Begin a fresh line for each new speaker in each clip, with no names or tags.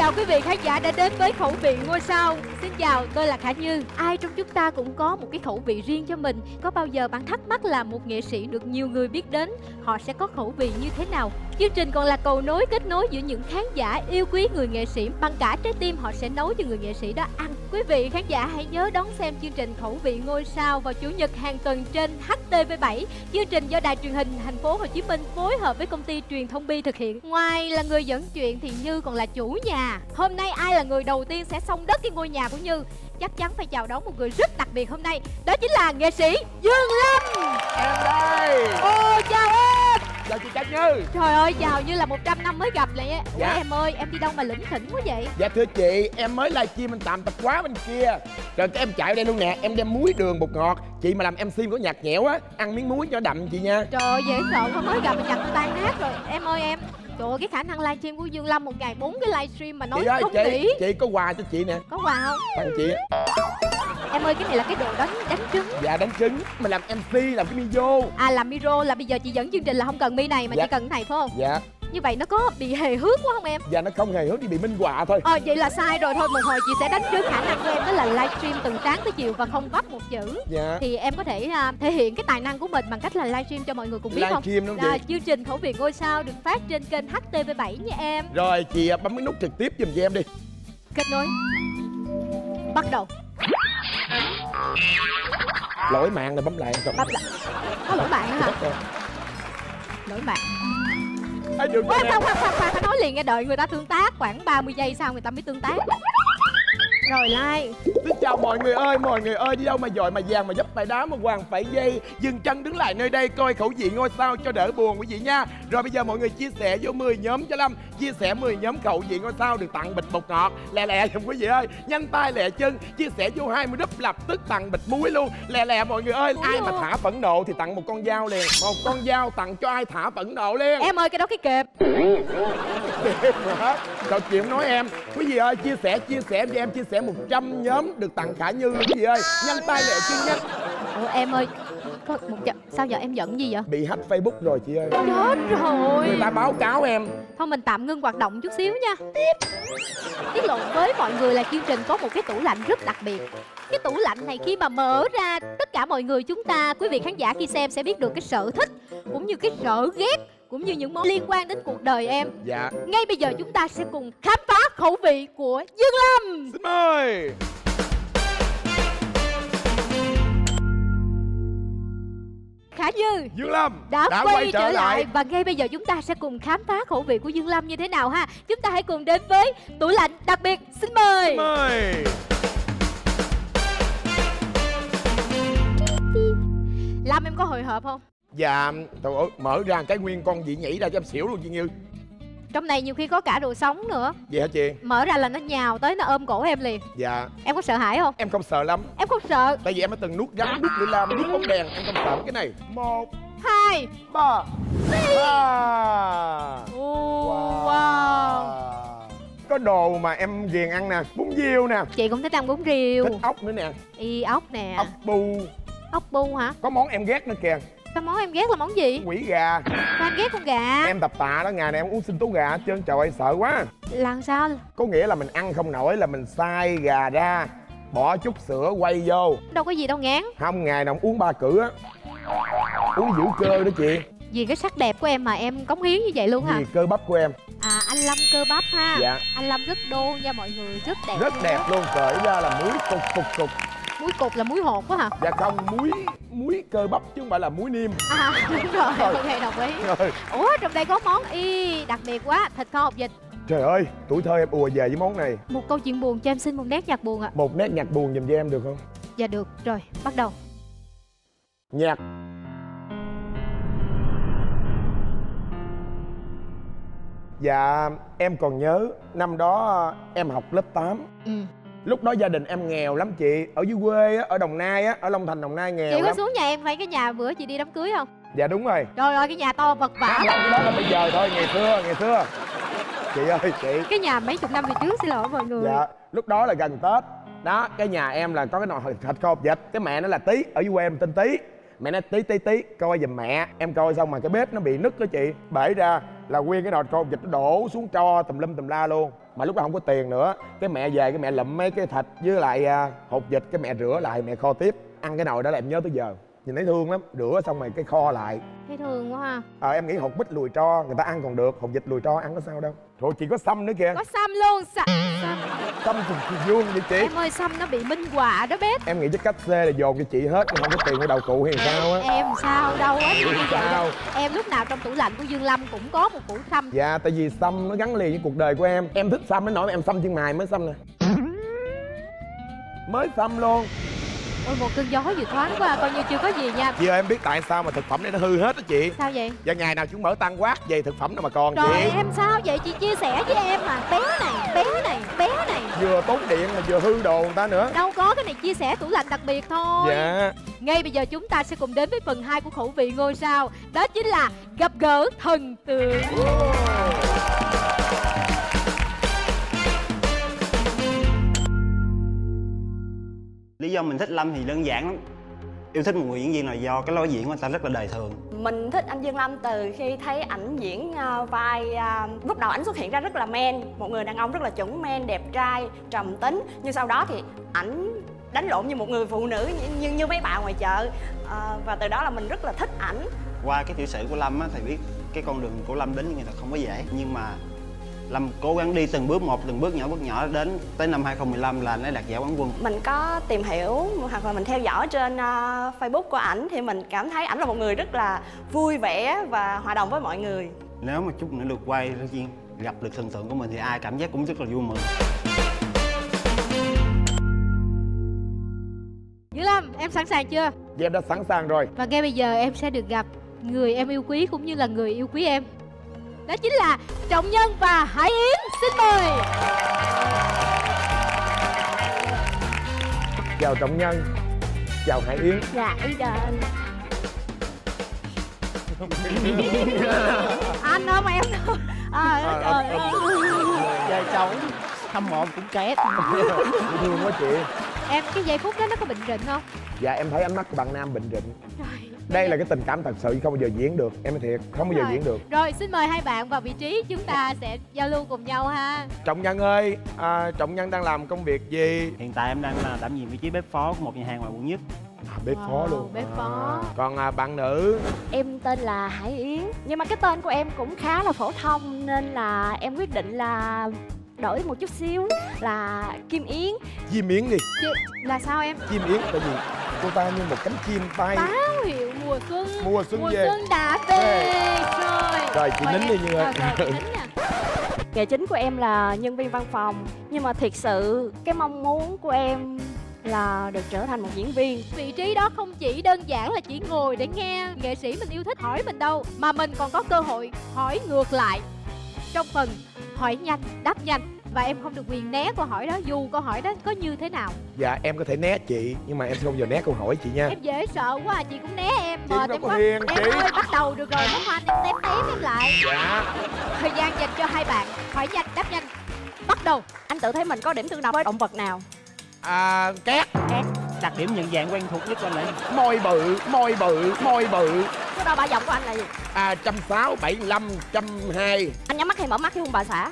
chào quý vị khán giả đã đến với Khẩu vị Ngôi Sao. Xin chào, tôi là Khả Như. Ai trong chúng ta cũng có một cái khẩu vị riêng cho mình. Có bao giờ bạn thắc mắc là một nghệ sĩ được nhiều người biết đến, họ sẽ có khẩu vị như thế nào? Chương trình còn là cầu nối kết nối giữa những khán giả yêu quý người nghệ sĩ. Bằng cả trái tim họ sẽ nấu cho người nghệ sĩ đó ăn. Quý vị khán giả hãy nhớ đón xem chương trình Khẩu vị Ngôi Sao vào Chủ nhật hàng tuần trên HTV7. Chương trình do Đài Truyền hình Thành phố Hồ Chí Minh phối hợp với công ty Truyền thông Bi thực hiện. Ngoài là người dẫn chuyện thì Như còn là chủ nhà. Hôm nay ai là người đầu tiên sẽ xông đất cái ngôi nhà của Như? Chắc chắn phải chào đón một người rất đặc biệt hôm nay. Đó chính là nghệ sĩ Dương Lâm.
Em đây.
Ô, chào em.
Chào chị Khả Như.
Trời ơi, chào như là 100 năm mới gặp lại. Ủa
Dạ.
em ơi, em đi đâu mà lỉnh khỉnh quá vậy?
Dạ thưa chị, em mới livestream anh Tạm tập quá bên kia. Rồi cái em chạy đây luôn nè, em đem muối đường bột ngọt. Chị mà làm MC có nhạt nhẽo á, ăn miếng muối cho đậm chị nha.
Trời ơi, dễ sợ quá, mới gặp mà nhặt tan nát rồi. Em ơi em. Trời ơi, cái khả năng livestream của Dương Lâm một ngày 4 cái livestream mà nói
Chị ơi,
không nghỉ.
chị có quà cho chị nè.
Có quà không?
Tặng chị á.
Em ơi, cái này là cái đồ đánh trứng.
Dạ đánh trứng. Mình làm MC, làm cái micro.
À, làm micro là bây giờ chị dẫn chương trình là không cần mi này mà
Dạ.
chỉ cần cái này phải không?
Dạ.
Như vậy nó có bị hề hước quá không em?
Dạ nó không hề hướng đi bị minh họa thôi.
Vậy là sai rồi. Thôi một hồi chị sẽ đánh trứng khả năng của em đó là livestream từ sáng tới chiều và không vấp một chữ.
Dạ.
Thì em có thể thể hiện cái tài năng của mình bằng cách là livestream cho mọi người cùng biết không?
Livestream đúng không chị?
Chương trình Khẩu vị Ngôi Sao được phát trên kênh HTV7 nha em.
Rồi chị bấm cái nút trực tiếp giùm cho em đi.
Kết nối. Bắt đầu.
Lỗi mạng rồi bấm lại.
Bấm lại. Có lỗi bạn nữa hả? Lỗi bạn.
Được
Khoan, phải nói liền nghe, đợi người ta tương tác khoảng 30 giây sau người ta mới tương tác. Rồi like.
Xin chào mọi người ơi, đi đâu mà dội mà vàng mà dấp bài đá mà hoàng phải dây. Dừng chân đứng lại nơi đây coi Khẩu vị Ngôi Sao cho đỡ buồn quý vị nha. Rồi bây giờ mọi người chia sẻ vô 10 nhóm cho Lâm. Chia sẻ 10 nhóm Khẩu vị Ngôi Sao được tặng bịch bột ngọt. Lẹ lẹ giùm quý vị ơi, nhanh tay lẹ chân. Chia sẻ vô 20 đúp lập tức tặng bịch muối luôn. Lẹ lẹ mọi người ơi, ai mà thả phẫn nộ thì tặng một con dao liền. Một con dao tặng cho ai thả phẫn nộ liền.
Em ơi, cái đó cái kẹp.
Câu chuyện nói em. Quý vị ơi, chia sẻ cho em chia sẻ 100 nhóm được tặng Khả Như quý vị ơi. Nhanh tay lẹ chân nhanh.
Ủa em ơi, có một sao giờ em giận gì vậy?
Bị hack Facebook rồi chị ơi.
Chết rồi.
Người ta báo cáo em.
Thôi mình tạm ngưng hoạt động chút xíu nha. Tiết lộ với mọi người là chương trình có một cái tủ lạnh rất đặc biệt. Cái tủ lạnh này khi mà mở ra, tất cả mọi người chúng ta, quý vị khán giả khi xem sẽ biết được cái sở thích cũng như cái sợ ghét cũng như những món liên quan đến cuộc đời em.
Dạ.
Ngay bây giờ chúng ta sẽ cùng khám phá khẩu vị của Dương Lâm.
Xin mời.
Khả Như,
Dương Lâm
đã quay trở lại. Và ngay bây giờ chúng ta sẽ cùng khám phá khẩu vị của Dương Lâm như thế nào ha. Chúng ta hãy cùng đến với tủ lạnh đặc biệt. Xin mời.
Xin mời.
Lâm, em có hồi hộp không?
Dạ, trời ơi, mở ra cái nguyên con gì nhảy ra cho em xỉu luôn chị Như.
Trong này nhiều khi có cả đồ sống nữa.
Vậy hả chị?
Mở ra là nó nhào tới, nó ôm cổ em liền.
Dạ.
Em có sợ hãi không?
Em không sợ lắm.
Em không sợ.
Tại vì em đã từng nuốt rắn, nuốt lưỡi lam, nuốt bóng đèn. Em không sợ cái này. 1,
2,
3.
Wow.
Có đồ mà em ghiền ăn nè. Bún riêu nè.
Chị cũng thích ăn bún riêu.
Thích ốc nữa nè.
Ốc nè.
Ốc bu.
Ốc bu hả?
Có món em ghét nữa kìa.
Cái món em ghét là món gì?
Quỷ gà.
Sao em ghét con gà?
Em tập tạ đó, ngày này em uống sinh tố gà hết trơn. Trời ơi sợ quá.
Làm sao?
Có nghĩa là mình ăn không nổi là mình xay gà ra, bỏ chút sữa quay vô.
Đâu có gì đâu ngán.
Không, ngày nào uống 3 cữ á. Uống giữ cơ đó chị.
Vì cái sắc đẹp của em mà em cống hiến như vậy luôn hả?
Vì cơ bắp của em.
À, anh Lâm cơ bắp ha.
Dạ.
Anh Lâm rất đô nha mọi người, rất đẹp.
Rất đẹp luôn, cởi ra là muối cục.
Muối cục là muối hột quá hả?
Dạ không, muối cơ bắp chứ không phải là muối niêm.
À đúng rồi, ok đồng ý.
Rồi.
Ủa trong đây có món đặc biệt quá, thịt kho hột vịt.
Trời ơi, tuổi thơ em ùa về với món này.
Một câu chuyện buồn cho em xin một nét nhạc buồn ạ.
Một nét nhạc buồn giùm cho em được không?
Dạ được, rồi, bắt đầu.
Nhạc. Dạ, em còn nhớ năm đó em học lớp 8. Lúc đó gia đình em nghèo lắm chị. Ở dưới quê á, ở Đồng Nai á, ở Long Thành Đồng Nai nghèo
chị
lắm.
có xuống nhà em vay cái nhà bữa chị đi đám cưới không?
Dạ đúng rồi.
Trời ơi cái nhà to vật vã.
Không, cái đó là bây giờ thôi, ngày xưa. Chị ơi chị.
Cái nhà mấy chục năm về trước, xin lỗi mọi người.
Dạ, lúc đó là gần Tết. Đó, cái nhà em là có cái nồi thịt kho hột vịt. Cái mẹ nó là Tí, ở dưới quê em tên Tí. Mẹ nói tí coi giùm mẹ. Em coi xong mà cái bếp nó bị nứt đó chị. Bể ra là nguyên cái nồi kho hột vịt nó đổ xuống tro tùm lum tùm la luôn. mà lúc đó không có tiền nữa. Cái mẹ về cái mẹ lụm mấy cái thịt với lại hột vịt, cái mẹ rửa lại mẹ kho tiếp. Ăn cái nồi đó là em nhớ tới giờ, nhìn thấy thương lắm. Rửa xong rồi cái kho lại.
Thấy thương quá ha.
Em nghĩ hột bít lùi tro người ta ăn còn được, hột vịt lùi tro ăn có sao đâu. Thôi chị có sâm nữa kìa.
Có sâm luôn.
Sâm thì vuông vậy chị.
Em ơi, sâm nó bị minh họa đó bé.
Em nghĩ chắc cách xê là dồn cho chị hết, nhưng không có tiền của đầu cụ hay sao á.
Em sao đâu á.
Sao?
Em lúc nào trong tủ lạnh của Dương Lâm cũng có một củ sâm.
Dạ, tại vì sâm nó gắn liền với cuộc đời của em. Em thích sâm đến nỗi em sâm chân mày mới sâm nè. Mới sâm luôn.
Ôi, một cơn gió vừa thoáng qua, coi như chưa có gì nha.
Chị ơi, em biết tại sao mà thực phẩm này nó hư hết đó chị?
Sao vậy?
Và ngày nào chúng mở tăng quát về thực phẩm nào mà còn
Trời
chị.
em sao vậy? Chị chia sẻ với em mà. Bé này, bé này, bé này.
Vừa tốn điện mà vừa hư đồ người ta nữa.
Đâu có, cái này chia sẻ tủ lạnh đặc biệt thôi.
Dạ.
Ngay bây giờ chúng ta sẽ cùng đến với phần 2 của khẩu vị ngôi sao. Đó chính là gặp gỡ thần tượng.
Lý do mình thích Lâm thì đơn giản lắm. Yêu thích một người diễn viên là do cái lối diễn của anh ta rất là đời thường.
Mình thích anh Dương Lâm từ khi thấy ảnh diễn vai lúc đầu ảnh xuất hiện ra rất là man, một người đàn ông rất là chuẩn man, đẹp trai, trầm tính. Nhưng sau đó thì ảnh đánh lộn như một người phụ nữ như mấy bà ngoài chợ. Và từ đó là mình rất là thích ảnh.
Qua cái tiểu sử của Lâm á, thầy biết cái con đường của Lâm đến như là không có dễ. Nhưng mà Lâm cố gắng đi từng bước một, từng bước nhỏ đến tới năm 2015 là anh ấy đạt giải quán quân.
Mình có tìm hiểu hoặc là mình theo dõi trên Facebook của ảnh thì mình cảm thấy ảnh là một người rất là vui vẻ và hòa đồng với mọi người.
Nếu mà chút nữa được quay duyên gặp được thần tượng của mình thì ai cảm giác cũng rất là vui mừng.
Dương Lâm, em sẵn sàng chưa?
Dạ em đã sẵn sàng rồi.
Và ngay bây giờ em sẽ được gặp người em yêu quý cũng như là người yêu quý em. Đó chính là Trọng Nhân và Hải Yến. Xin mời.
Chào Trọng Nhân. Chào Hải Yến.
Dạ, ý đền.
Anh đâu mà em đâu.
Về chồng hâm mộ cũng két.
Thương quá chị.
Em cái giây phút đó nó có bệnh rịnh không?
Dạ em thấy ánh mắt của bạn nam bệnh rịnh.
Trời.
Đây là cái tình cảm thật sự không bao giờ diễn được. Em nói thiệt, không bao giờ diễn được.
Rồi xin mời hai bạn vào vị trí, chúng ta sẽ giao lưu cùng nhau ha.
Trọng Nhân ơi, Trọng Nhân đang làm công việc gì?
Hiện tại em đang là đảm nhiệm vị trí bếp phó của một nhà hàng ngoài quận Nhất.
Bếp phó luôn.
Bếp phó.
Còn bạn nữ?
Em tên là Hải Yến. Nhưng mà cái tên của em cũng khá là phổ thông nên là em quyết định là đổi một chút xíu là Kim Yến.
Chim Yến đi.
Là sao em?
Chim Yến tại vì cô ta như một cánh chim bay.
Báo hiệu mùa xuân.
Mùa xuân về.
Xuân đã về.
Rồi chị nín đi Như ơi.
Rồi chị nín nè.
Nghề chính của em là nhân viên văn phòng. Nhưng mà thiệt sự cái mong muốn của em là được trở thành một diễn viên.
Vị trí đó không chỉ đơn giản là chỉ ngồi để nghe nghệ sĩ mình yêu thích hỏi mình đâu, mà mình còn có cơ hội hỏi ngược lại trong phần hỏi nhanh đáp nhanh. Và em không được quyền né câu hỏi đó dù câu hỏi đó có như thế nào.
Dạ em có thể né chị, nhưng mà em sẽ không bao giờ né câu hỏi chị nha.
Em dễ sợ quá, chị cũng né em.
Chị
Mệt
đâu
em
có
quá.
hiền,
Em
chị.
ơi, bắt đầu được rồi, nó khoan em tém em lại.
Dạ.
Thời gian dành cho hai bạn hỏi nhanh đáp nhanh. Bắt đầu.
Anh tự thấy mình có điểm tương đồng với động vật nào?
Cát.
Đặc điểm nhận dạng quen thuộc nhất của anh là
Môi bự, môi bự, môi bự.
Số đo ba vòng của anh là gì?
160, 75, 120.
Anh nhắm mắt hay mở mắt khi hôn bà xã?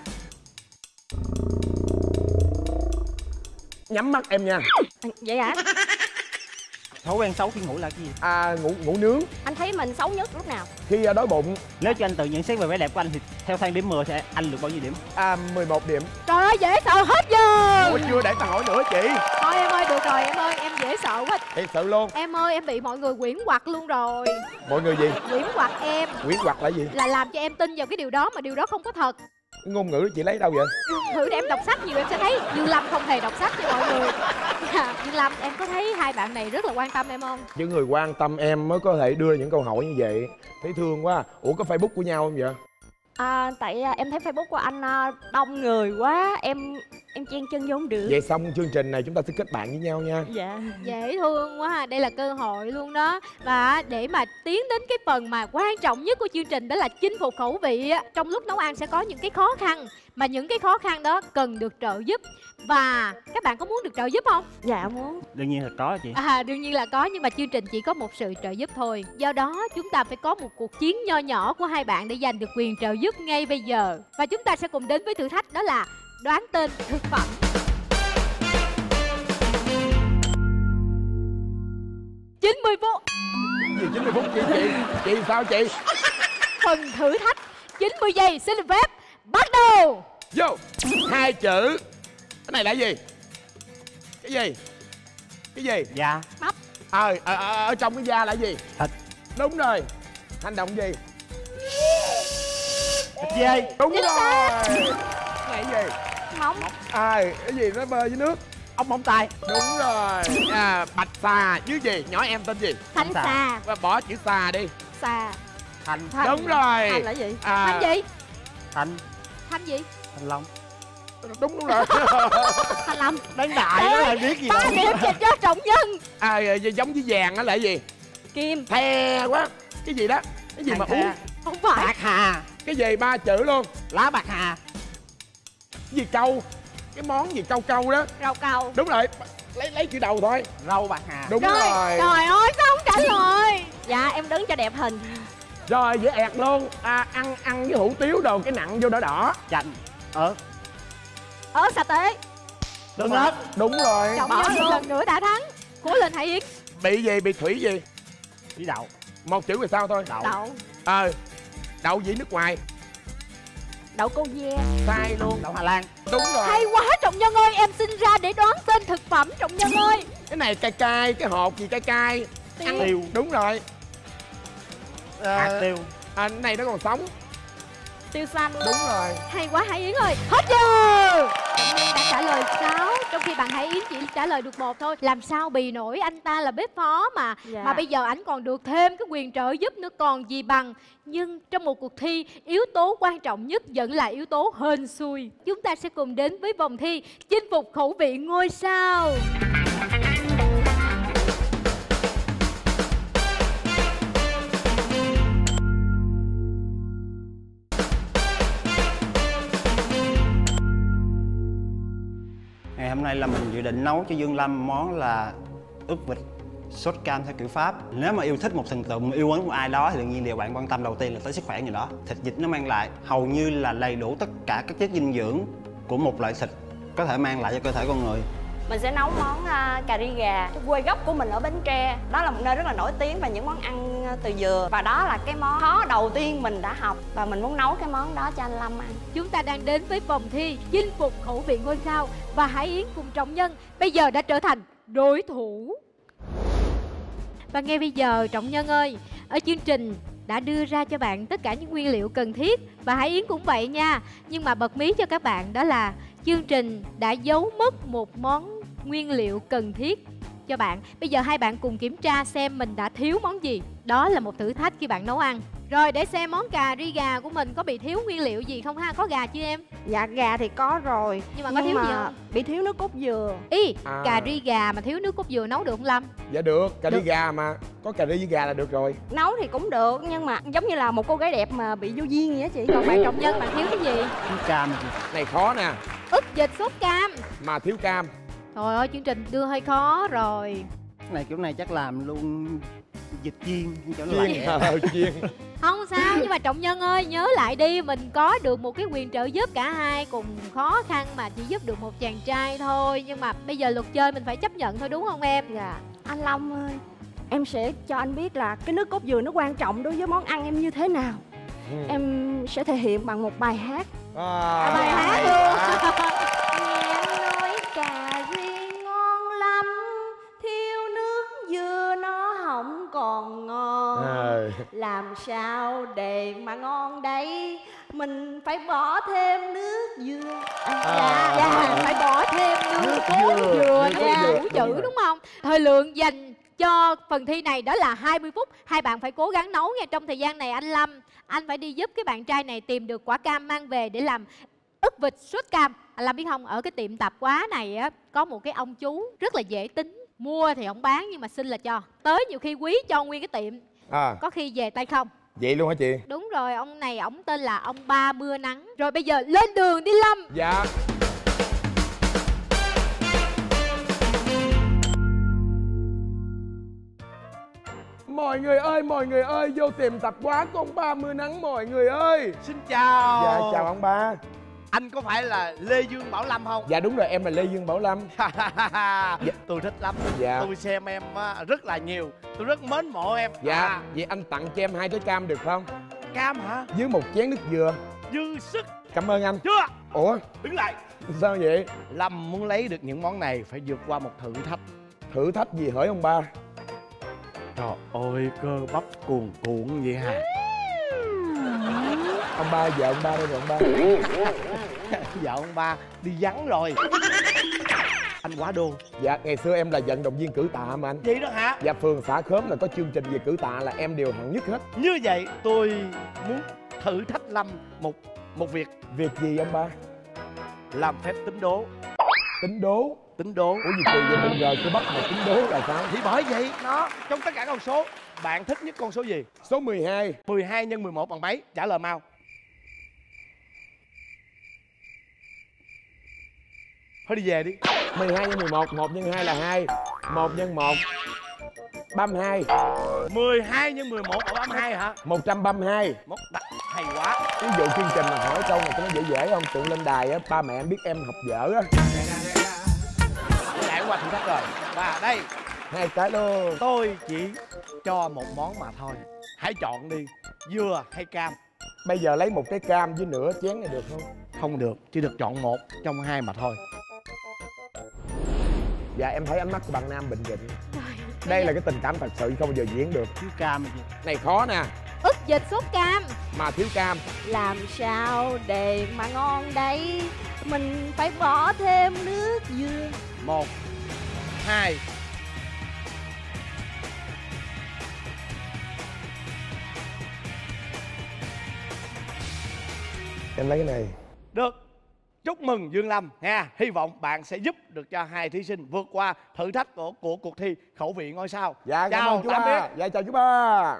Nhắm mắt em nha.
Vậy hả?
thói quen xấu khi ngủ là cái gì?
Ngủ nướng.
Anh thấy mình xấu nhất lúc nào?
Khi đói bụng.
Nếu cho anh tự nhận xét về vẻ đẹp của anh thì theo thang điểm 10 thì anh được bao nhiêu điểm?
11 điểm.
Trời ơi, dễ sợ hết giờ.
Ủa chưa để tao hỏi nữa chị.
Thôi em ơi, được rồi em ơi, em dễ sợ quá.
Thiệt sự luôn.
Em ơi, em bị mọi người quyển quặt luôn rồi.
Mọi người gì?
Quyển quặt em.
Quyển quặt là gì?
Là làm cho em tin vào cái điều đó mà điều đó không có thật.
Cái ngôn ngữ đó chị lấy đâu vậy?
Thử để em đọc sách nhiều em sẽ thấy Dương Lâm không hề đọc sách cho mọi người. Dương Lâm, em có thấy hai bạn này rất là quan tâm em không?
Những người quan tâm em mới có thể đưa những câu hỏi như vậy. Thấy thương quá. Ủa có Facebook của nhau không vậy?
Tại em thấy Facebook của anh đông người quá, em chen chân vô không được.
Vậy xong chương trình này chúng ta sẽ kết bạn với nhau nha.
Dạ.
Dễ thương quá ha, đây là cơ hội luôn đó. Và để mà tiến đến cái phần mà quan trọng nhất của chương trình, đó là chinh phục khẩu vị á. Trong lúc nấu ăn sẽ có những cái khó khăn, mà những cái khó khăn đó cần được trợ giúp. Và các bạn có muốn được trợ giúp không?
Dạ muốn.
Đương nhiên là có chị.
Đương nhiên là có, nhưng mà chương trình chỉ có một sự trợ giúp thôi. Do đó chúng ta phải có một cuộc chiến nho nhỏ của hai bạn để giành được quyền trợ giúp ngay bây giờ. Và chúng ta sẽ cùng đến với thử thách, đó là đoán tên thực phẩm. Chín 90 phút.
Gì 90 phút chị sao chị?
Phần thử thách 90 giây xin được phép bắt đầu.
Vô. 2 chữ. Cái này là gì? Cái gì? Cái gì?
Dạ.
Bắp.
Ở trong cái da là gì?
Thịt.
Đúng rồi. Hành động gì?
Thịt dê.
Đúng
Chính
rồi.
xác.
Cái này cái gì?
Móng.
Cái gì nó bơi dưới nước?
Ốc móng tay.
Đúng rồi. Bạch xà dưới gì? Nhỏ em tên gì?
Thanh xà.
Bỏ chữ xà đi.
Xà.
Thành.
Đúng rồi.
Thành là gì?
Thanh gì?
Thành.
Thanh gì?
Thành long.
Đúng rồi.
Thanh long.
Đáng đại đó là biết gì
3
đâu.
điểm dành cho Trọng Nhân.
Giống với vàng á là gì?
Kim.
The quá. Cái gì đó? Cái gì
Hàng
mà
the.
uống?
Không phải.
Bạc hà.
Cái gì 3 chữ luôn?
Lá bạc hà.
Cái gì câu? Cái món gì câu đó?
Rau câu.
Đúng rồi. Lấy chữ đầu thôi.
Rau bạc hà.
Đúng rồi.
Trời ơi sao không trả lời.
Dạ em đứng cho đẹp hình.
Rồi dễ ẹt luôn. Ăn với hủ tiếu đồ cái nặng vô đỏ đỏ.
Chanh. Ớt.
Ở sa tế.
Tương ớt.
Đúng rồi.
Trọng
Bỏ
Nhân một
luôn.
lần nữa đã thắng. Cố lên Hải Yến.
Bị gì? Bị thủy gì?
Thủy đậu.
Một chữ về sau thôi.
Đậu.
Đậu.
Đậu gì nước ngoài?
Đậu cô ve.
Sai luôn.
Đậu Hà Lan.
Đúng rồi.
Hay quá Trọng Nhân ơi, em sinh ra để đoán tên thực phẩm Trọng Nhân ơi.
Cái này cay cay, cái hột gì cay cay?
Tiêu.
Đúng rồi.
Hạt tiêu.
Cái này nó còn sống.
Tiêu xanh.
Đúng rồi.
Hay quá Hải Yến ơi. Hết giờ. Trọng Nhân đã trả lời 6, trong khi bạn Hải Yến chỉ trả lời được 1 thôi. Làm sao bì nổi, anh ta là bếp phó mà.
Dạ.
Mà bây giờ ảnh còn được thêm cái quyền trợ giúp nữa còn gì bằng. Nhưng trong một cuộc thi, yếu tố quan trọng nhất vẫn là yếu tố hên xui. Chúng ta sẽ cùng đến với vòng thi chinh phục khẩu vị ngôi sao.
Ngày hôm nay là mình dự định nấu cho Dương Lâm món là ức vịt sốt cam theo kiểu Pháp. Nếu mà yêu thích một thần tượng, yêu mến một ai đó thì đương nhiên điều bạn quan tâm đầu tiên là tới sức khỏe người đó. Thịt vịt nó mang lại hầu như là đầy đủ tất cả các chất dinh dưỡng của một loại thịt có thể mang lại cho cơ thể con người.
Mình sẽ nấu món cà ri gà. Quê gốc của mình ở Bến Tre. Đó là một nơi rất là nổi tiếng về những món ăn từ dừa. Và đó là cái món khó đầu tiên mình đã học. Và mình muốn nấu cái món đó cho anh Lâm ăn.
Chúng ta đang đến với vòng thi chinh phục khẩu vị ngôi sao. Và Hải Yến cùng Trọng Nhân bây giờ đã trở thành đối thủ. Và ngay bây giờ Trọng Nhân ơi, ở chương trình đã đưa ra cho bạn tất cả những nguyên liệu cần thiết. Và Hải Yến cũng vậy nha. Nhưng mà bật mí cho các bạn đó là chương trình đã giấu mất một món nguyên liệu cần thiết cho bạn. Bây giờ hai bạn cùng kiểm tra xem mình đã thiếu món gì. Đó là một thử thách khi bạn nấu ăn. Rồi để xem món cà ri gà của mình có bị thiếu nguyên liệu gì không ha? Có gà chưa em?
Dạ gà thì có rồi.
Nhưng mà có thiếu gì không?
Bị thiếu nước cốt dừa.
Cà ri gà mà thiếu nước cốt dừa nấu được không Lâm?
Dạ được, cà ri
Được.
gà mà. Có cà ri với gà là được rồi.
Nấu thì cũng được nhưng mà giống như là một cô gái đẹp mà bị vô duyên vậy á chị.
Còn bạn Trọng Nhân bạn thiếu cái gì?
Thiếu cam.
Này khó nè.
Ức vịt sốt cam.
Mà thiếu cam.
Trời ơi chương trình đưa hơi khó rồi.
Cái này kiểu này chắc làm luôn vịt chiên cho nó lẹ.
Chiên.
Không sao, nhưng mà Trọng Nhân ơi nhớ lại đi, mình có được một cái quyền trợ giúp, cả hai cùng khó khăn mà chỉ giúp được một chàng trai thôi. Nhưng mà bây giờ luật chơi mình phải chấp nhận thôi đúng không em?
Dạ. Anh Long ơi, em sẽ cho anh biết là cái nước cốt dừa nó quan trọng đối với món ăn em như thế nào. Em sẽ thể hiện bằng một bài hát.
Bài hát luôn.
Nghe nói cà ri ngon lắm, thiếu nước dừa nó không còn ngon. Làm sao để mà ngon đấy, mình phải bỏ thêm nước dừa.
Dạ, phải bỏ thêm nước cốt dừa nha, đủ chữ đúng không? Thời lượng dành cho phần thi này đó là 20 phút. Hai bạn phải cố gắng nấu nha. Trong thời gian này anh Lâm, anh phải đi giúp cái bạn trai này tìm được quả cam mang về để làm ức vịt sốt cam. Anh Lâm biết không, ở cái tiệm tạp hóa này á có một cái ông chú rất là dễ tính. Mua thì không bán nhưng mà xin là cho. Tới nhiều khi quý cho nguyên cái tiệm, có khi về tay không.
Vậy luôn hả chị?
Đúng rồi, ông này ổng tên là ông Ba Mưa Nắng. Rồi bây giờ lên đường đi Lâm.
Dạ. Mọi người ơi, vô tìm tạp hóa của ông Ba Mưa Nắng mọi người ơi.
Xin chào.
Dạ chào ông Ba.
Anh có phải là Lê Dương Bảo Lâm không?
Dạ đúng rồi, em là Lê Dương Bảo Lâm.
Tôi thích lắm.
Dạ.
Tôi xem em rất là nhiều. Tôi rất mến mộ em.
Dạ, vậy anh tặng cho em 2 trái cam được không?
Cam hả?
Với 1 chén nước dừa.
Dư sức.
Cảm ơn anh.
Chưa.
Ủa?
Đứng lại.
Sao vậy?
Lâm muốn lấy được những món này phải vượt qua một thử thách.
Thử thách gì hỡi ông ba?
Trời ơi, cơ bắp cuồn cuộn vậy hả?
Ông ba, vợ ông ba đây rồi ông ba.
Vợ ông ba đi vắng rồi. Anh quá đô.
Dạ, ngày xưa em là vận động viên cử tạ mà anh.
Vậy đó hả?
Dạ, phường xã Khóm là có chương trình về cử tạ là em đều hạng nhất hết.
Như vậy tôi muốn thử thách Lâm một việc.
Việc gì ông ba?
Làm phép tính đố.
Tính đố.
Tính đố.
Ủa gì kỳ vậy, mình rồi tôi bắt mà tính đố là sao?
Thì bởi vậy nó trong tất cả con số bạn thích nhất con số gì?
Số 12.
12 nhân 11 bằng mấy? Trả lời mau. Thôi đi về đi.
12 nhân 11, 1 nhân 2 là 2. 1 nhân 1 32.
12 nhân 11 là 32 hả?
132.
Hay quá.
Ví dụ chương trình mà hỏi câu này cho nó dễ dễ không? Tượng lên đài á, ba mẹ em biết em học dở á.
Trải qua thử thách rồi. Và đây
2 cái luôn.
tôi chỉ cho một món mà thôi. Hãy chọn đi, dừa hay cam.
Bây giờ lấy 1 cái cam với nửa chén này được không?
Không được, chỉ được chọn 1 trong 2 mà thôi.
Dạ em thấy ánh mắt của bạn Nam Bình Định. Đây là cái tình cảm thật sự không bao giờ diễn được.
Thiếu cam gì?
Này khó nè.
Ức vịt sốt cam.
Mà thiếu cam.
Làm sao để mà ngon đây? Mình phải bỏ thêm nước dừa.
1 2
Em lấy cái này.
Được. Chúc mừng Dương Lâm nha. Hy vọng bạn sẽ giúp được cho 2 thí sinh vượt qua thử thách của cuộc thi khẩu vị ngôi sao.
Dạ cảm
chào
ơn chú
tạm
ba.
biệt.
Dạ chào chú ba.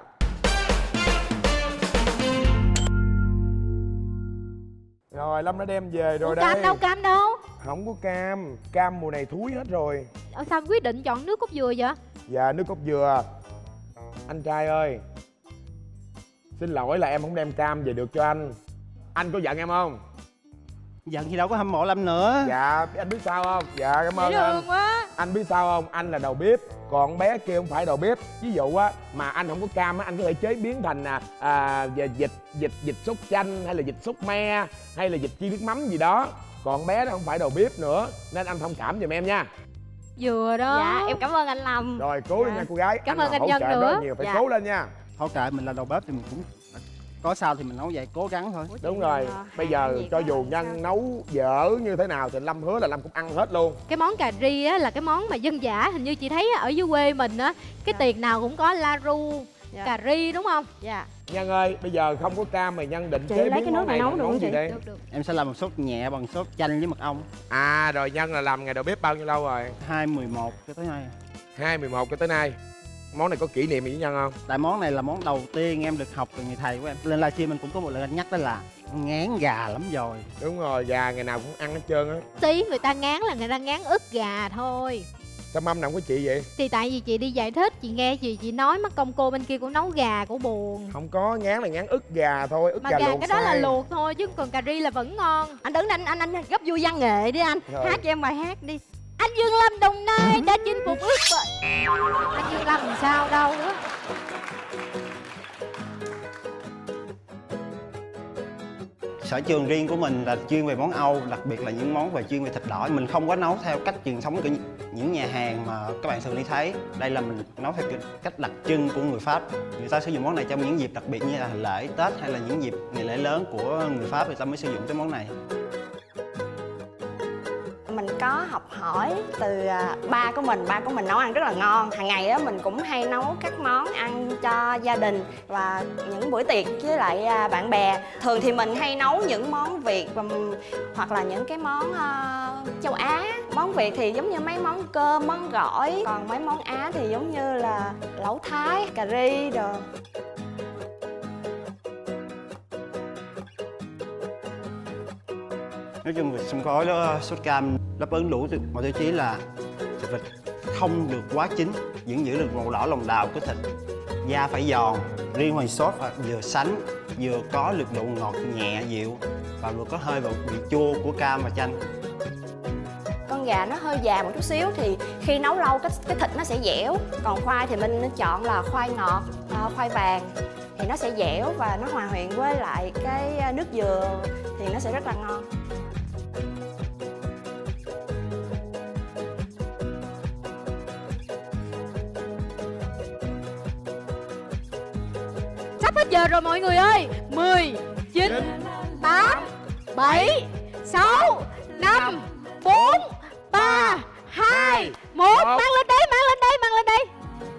Rồi Lâm đã đem về rồi.
Ủa,
đây.
cam đâu?
Không có cam. Cam mùa này thúi hết rồi.
Sao quyết định chọn nước cốt dừa vậy?
Dạ nước cốt dừa. Anh trai ơi, xin lỗi là em không đem cam về được cho anh. Anh có giận em không?
Giận gì đâu, có hâm mộ Lâm nữa.
Dạ anh biết sao không? Dạ cảm ơn
Dễ
anh.
thương quá.
Anh biết sao không? Anh là đầu bếp, còn bé kia không phải đầu bếp. Ví dụ á mà anh không có cam á, anh có thể chế biến thành vịt sốt chanh hay là vịt sốt me hay là vịt chiên nước mắm gì đó. Còn bé nó không phải đầu bếp nữa nên anh thông cảm giùm em nha.
Dừa đó.
Dạ em cảm ơn anh Lâm.
Rồi cố lên nha cô gái.
Cảm
mà
ơn anh
hỗ
Nhân
trợ em
nữa.
rất nhiều, phải
Dạ.
cố lên nha.
Thôi kệ, mình là đầu bếp thì mình cũng có sao thì mình nấu vậy, cố gắng thôi.
Đúng rồi, bây giờ
gì
cho
có
dù
sao.
Nhân nấu dở như thế nào thì Lâm hứa là Lâm cũng ăn hết luôn.
Cái món cà ri á là cái món mà dân dã, hình như chị thấy ở dưới quê mình á, cái tiệc nào cũng có la ru,
Dạ.
cà ri đúng không?
Dạ.
Nhân ơi, bây giờ không có cam mà Nhân định
Chị
chế
lấy
biến
cái
món
nước
này
này nấu
bằng
được
món
không
gì
chị?
đây?
Được.
Em sẽ làm một sốt nhẹ bằng sốt chanh với mật ong.
À rồi Nhân là làm ngày đầu bếp bao nhiêu lâu rồi?
2/11 cho tới nay.
2011 cho tới nay. Món này có kỷ niệm gì với Nhân không?
Tại món này là món đầu tiên em được học từ người thầy của em. Lên livestream mình cũng có một lần anh nhắc đó là ngán gà lắm rồi.
Đúng rồi, gà ngày nào cũng ăn hết trơn á.
Tí người ta ngán là người ta ngán ức gà thôi.
Sao mâm nào không có chị vậy?
Thì tại vì chị đi giải thích, chị nghe chị nói mất công cô bên kia cũng nấu gà của buồn.
Không có, ngán là ngán ức gà thôi, ức
Mà
gà
gà
luộc
cái đó là
sai.
luộc thôi chứ còn cà ri là vẫn ngon.
Anh đứng anh gấp vui văn nghệ đi anh.
Rồi.
Hát cho em bài hát đi.
Anh Dương Lâm Đồng Nai đã chinh phục ước rồi. Anh Dương Lâm làm sao đâu á.
Sở trường riêng của mình là chuyên về món Âu, đặc biệt là những món chuyên về thịt đỏ. Mình không có nấu theo cách truyền thống của những nhà hàng mà các bạn thường đi thấy. Đây là mình nấu theo cách đặc trưng của người Pháp. Người ta sử dụng món này trong những dịp đặc biệt như là lễ, Tết hay là những dịp ngày lễ lớn của người Pháp, người ta mới sử dụng cái món này.
Mình có học hỏi từ ba của mình nấu ăn rất là ngon. Hàng ngày á mình cũng hay nấu các món ăn cho gia đình và những buổi tiệc với lại bạn bè. Thường thì mình hay nấu những món Việt hoặc là những cái món châu Á. Món Việt thì giống như mấy món cơm, món gỏi, còn mấy món Á thì giống như là lẩu Thái, cà ri đồ.
Nói chung vịt xông khói đó, sốt cam đáp ứng đủ mọi tiêu chí là thịt vịt không được quá chín, vẫn giữ được màu đỏ lòng đào của thịt, da phải giòn, riêng hoàng sốt vừa sánh vừa có lực độ ngọt nhẹ dịu, và vừa có hơi vị chua của cam và chanh.
Con gà nó hơi già một chút xíu thì khi nấu lâu cái thịt nó sẽ dẻo. Còn khoai thì mình nên chọn là khoai ngọt, khoai vàng thì nó sẽ dẻo và nó hòa quyện với lại cái nước dừa thì nó sẽ rất là ngon.
Sắp hết giờ rồi mọi người ơi. 10, 9, 8, 7, 6, 5, 4, 3, 2, 1. Mang lên đây, mang lên đây, mang lên đây.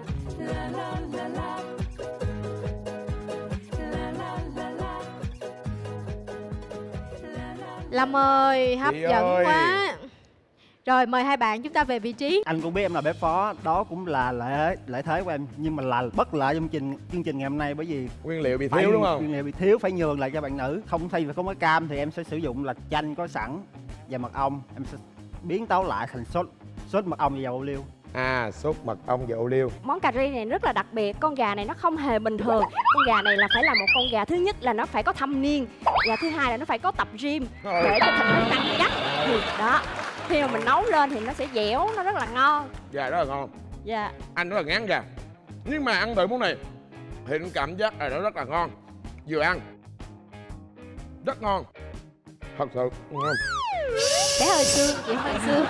Lâm ơi, hấp
Chị
dẫn
ơi.
quá. Rồi mời hai bạn chúng ta về vị trí.
Anh cũng biết em là bếp phó, đó cũng là lợi thế của em, nhưng mà là bất lợi trong chương trình ngày hôm nay, bởi vì
Nguyên liệu bị thiếu đúng không?
Nguyên liệu bị thiếu, phải nhường lại cho bạn nữ. Không thay vì không có cam thì em sẽ sử dụng là chanh có sẵn và mật ong, em sẽ biến tấu lại thành sốt mật ong và dầu ô liu.
Sốt mật ong và ô liu.
Món cà ri này rất là đặc biệt. Con gà này nó không hề bình thường. Con gà này là phải là một con gà, thứ nhất là nó phải có thâm niên, và thứ hai là nó phải có tập gym để cho thịt nó săn chắc. Thì đó, khi mà mình nấu lên thì nó sẽ dẻo, nó rất là ngon.
Gà rất là ngon.
Dạ.
Anh rất là ngán gà, nhưng mà ăn thử món này thì anh cảm giác là nó rất là ngon. Vừa ăn rất ngon, thật sự ngon.
Để hơi xương, chị hơi xương.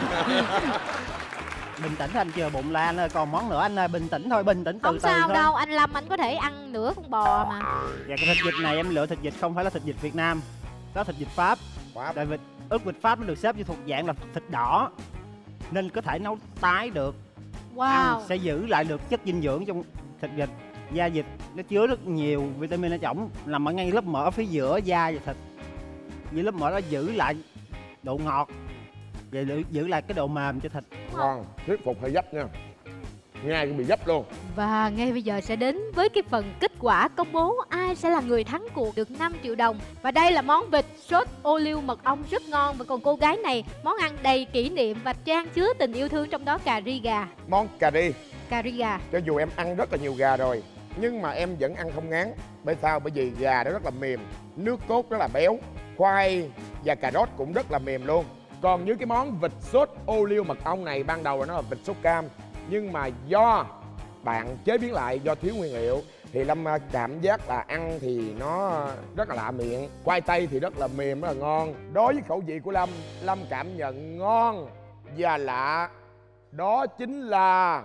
Bình tĩnh anh, chưa bụng la anh ơi, còn món nữa anh ơi, bình tĩnh thôi, bình tĩnh từ
Không
từ
sao
thôi.
đâu, anh Lâm anh có thể ăn nửa con bò mà.
Và cái thịt vịt này em lựa thịt vịt không phải là thịt vịt Việt Nam, đó thịt vịt Pháp. Tại vịt ức vịt Pháp nó được xếp vô thuộc dạng là thịt đỏ nên có thể nấu tái được.
Wow.
Ăn sẽ giữ lại được chất dinh dưỡng trong thịt vịt. Da vịt nó chứa rất nhiều vitamin ở trong, nằm ở ngay lớp mỡ ở phía giữa da và thịt. Vì lớp mỡ đó giữ lại độ ngọt và giữ lại cái độ mềm cho thịt.
Ngon, thuyết phục hơi gấp nha. Ngay cũng bị gấp luôn.
Và ngay bây giờ sẽ đến với cái phần kết quả công bố ai sẽ là người thắng cuộc được 5 triệu đồng. Và đây là món vịt sốt ô liu mật ong rất ngon. Và còn cô gái này, món ăn đầy kỷ niệm và trang chứa tình yêu thương, trong đó cà ri gà.
Món cà ri.
Cà ri gà.
Cho dù em ăn rất là nhiều gà rồi, nhưng mà em vẫn ăn không ngán. Bởi sao? Bởi vì gà nó rất là mềm, nước cốt rất là béo, khoai và cà rốt cũng rất là mềm luôn. Còn như cái món vịt sốt ô liu mật ong này, ban đầu là nó là vịt sốt cam, nhưng mà do bạn chế biến lại, do thiếu nguyên liệu thì Lâm cảm giác là ăn thì nó rất là lạ miệng. Khoai tây thì rất là mềm, rất là ngon. Đối với khẩu vị của Lâm, Lâm cảm nhận ngon và lạ. Đó chính là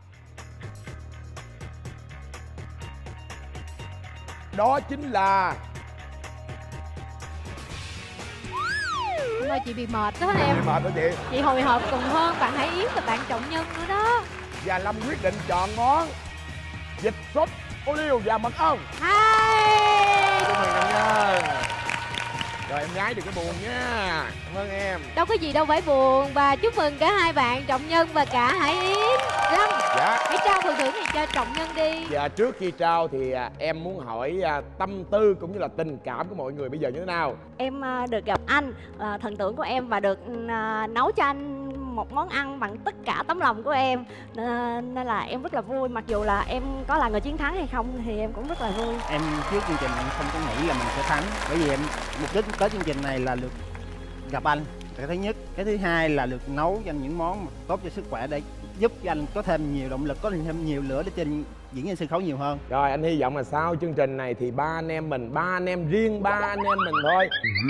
Hôm nay chị bị mệt đó em.
mệt hả chị?
Chị hồi hộp cùng hơn bạn Hải Yến và bạn Trọng Nhân nữa đó.
Và Lâm quyết định chọn món vịt sốt ô liu và mật ong.
Hai.
Chúc mừng Trọng Nhân. Rồi em gái đừng có buồn nha. Cảm ơn em.
Đâu có gì đâu phải buồn. Và chúc mừng cả hai bạn Trọng Nhân và cả Hải Yến. Lâm,
Dạ.
hãy trao phần thưởng này cho Trọng Nhân đi.
Và trước khi trao thì em muốn hỏi tâm tư cũng như là tình cảm của mọi người bây giờ như thế nào?
Em được gặp anh, thần tượng của em, và được nấu cho anh một món ăn bằng tất cả tấm lòng của em, nên là em rất là vui. Mặc dù là em có là người chiến thắng hay không thì em cũng rất là vui.
Em trước chương trình em không có nghĩ là mình sẽ thắng, bởi vì em mục đích tới chương trình này là được gặp anh, cái thứ nhất. Cái thứ hai là được nấu cho anh những món tốt cho sức khỏe để giúp cho anh có thêm nhiều động lực, có thêm nhiều lửa để trên diễn trên sân khấu nhiều hơn.
Rồi anh hy vọng là sau chương trình này thì ba anh em mình thôi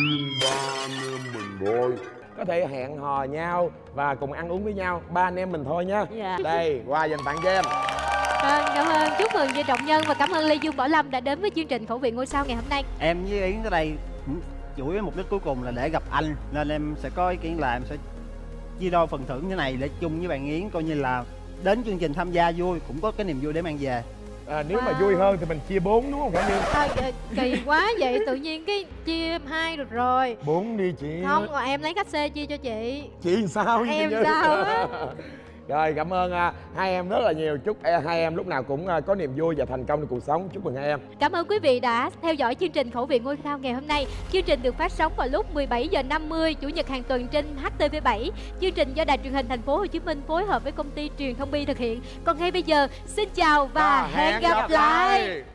có thể hẹn hò nhau và cùng ăn uống với nhau, ba anh em mình thôi nhá.
Dạ.
Đây, quà dành tặng cho em.
Cảm ơn, chúc mừng cho Trọng Nhân và cảm ơn Lê Dương Bảo Lâm đã đến với chương trình Khẩu vị Ngôi Sao ngày hôm nay.
Em với Yến tới đây chủ yếu mục đích cuối cùng là để gặp anh, nên em sẽ có ý kiến là em sẽ chia đôi phần thưởng như này để chung với bạn Yến, coi như là đến chương trình tham gia vui, cũng có cái niềm vui để mang về.
Nếu mà vui hơn thì mình chia 4 đúng không Khả Như?
Kỳ quá vậy, tự nhiên cái chia 2 được rồi.
4 đi chị.
Không, mà em lấy cách xe chia cho chị.
Chị sao?
Em sao á?
Rồi cảm ơn hai em rất là nhiều. Chúc hai em lúc nào cũng có niềm vui và thành công trong cuộc sống. Chúc mừng hai em.
Cảm ơn quý vị đã theo dõi chương trình Khẩu vị Ngôi Sao ngày hôm nay. Chương trình được phát sóng vào lúc 17h50 Chủ nhật hàng tuần trên HTV7. Chương trình do Đài Truyền hình Thành phố Hồ Chí Minh phối hợp với công ty Truyền thông Bi thực hiện. Còn ngay bây giờ, xin chào và hẹn gặp lại.